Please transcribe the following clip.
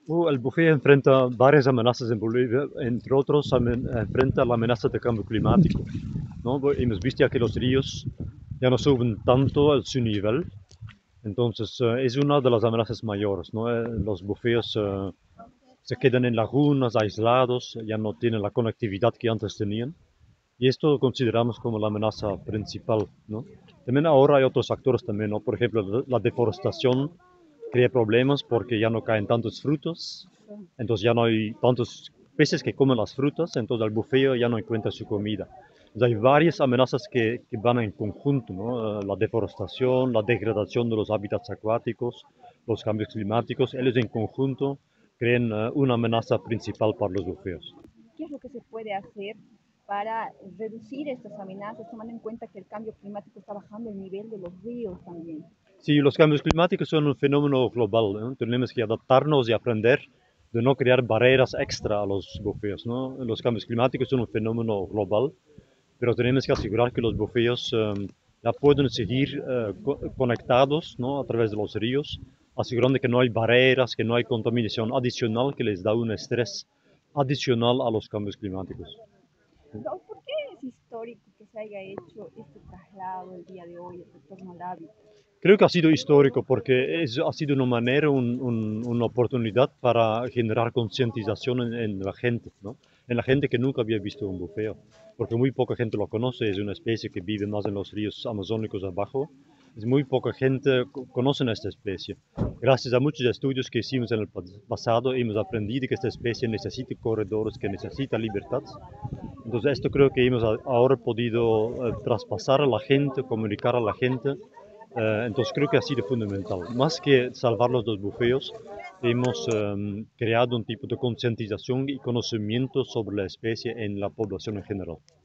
El bufeo enfrenta varias amenazas en Bolivia, entre otros enfrenta la amenaza de cambio climático, ¿no? Hemos visto ya que los ríos ya no suben tanto a su nivel, entonces es una de las amenazas mayores, ¿no? Los bufeos se quedan en lagunas, aislados, ya no tienen la conectividad que antes tenían. Y esto consideramos como la amenaza principal, ¿no? También ahora hay otros factores también, ¿no? Por ejemplo, la deforestación crea problemas porque ya no caen tantos frutos, entonces ya no hay tantos peces que comen las frutas, entonces el bufeo ya no encuentra su comida. Entonces hay varias amenazas que van en conjunto, ¿no? La deforestación, la degradación de los hábitats acuáticos, los cambios climáticos, ellos en conjunto crean una amenaza principal para los bufeos. ¿Qué es lo que se puede hacer para reducir estas amenazas, tomando en cuenta que el cambio climático está bajando el nivel de los ríos también? Sí, los cambios climáticos son un fenómeno global, ¿no? Tenemos que adaptarnos y aprender de no crear barreras extra a los bufeos, ¿no? Los cambios climáticos son un fenómeno global, pero tenemos que asegurar que los bufeos ya pueden seguir conectados, ¿no? A través de los ríos, asegurando que no hay barreras, que no hay contaminación adicional que les da un estrés adicional a los cambios climáticos. ¿Por qué es histórico que se haya hecho este traslado el día de hoy, el retorno al hábitat? Creo que ha sido histórico porque ha sido una manera, una oportunidad para generar concientización en la gente, ¿no? En la gente que nunca había visto un bufeo, porque muy poca gente lo conoce, es una especie que vive más en los ríos amazónicos abajo, es muy poca gente conoce esta especie. Gracias a muchos estudios que hicimos en el pasado, hemos aprendido que esta especie necesita corredores, que necesita libertad. Entonces esto creo que hemos ahora podido traspasar a la gente, comunicar a la gente. Entonces creo que ha sido fundamental. Más que salvar los dos bufeos, hemos creado un tipo de concientización y conocimiento sobre la especie en la población en general.